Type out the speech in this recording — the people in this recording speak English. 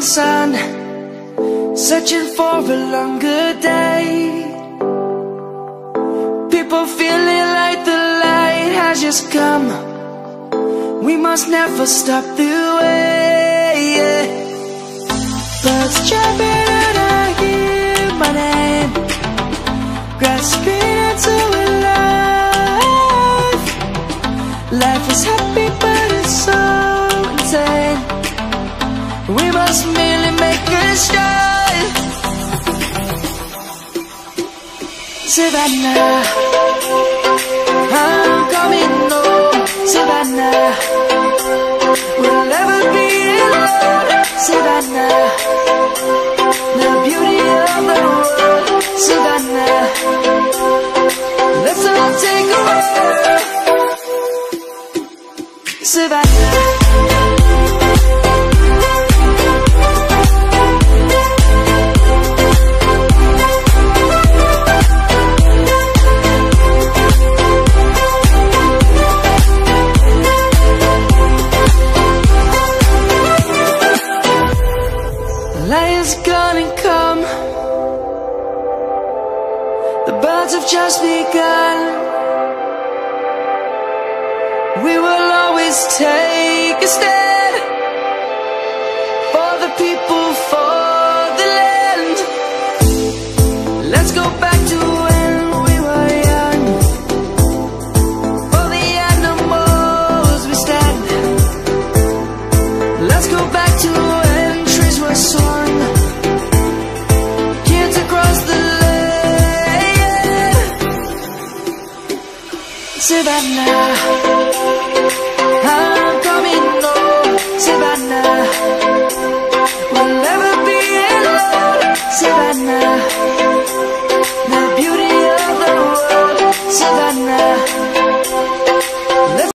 sun, searching for a longer day. People feeling like the light has just come. We must never stop the way. Birds jumping and I hear my name, grasping into a life. Life is happy but it's so insane. We must merely make a start. Savannah, I'm coming home. Savannah, we'll never be alone. Savannah, the beauty of the world. Savannah, let's all take a walk. Savannah. Light is gonna come. The birds have just begun. We will always take a stand for the people, for the land. Let's go back to when we were young. For the animals we stand. Let's go back to when trees were swung, kids across the land. Savannah.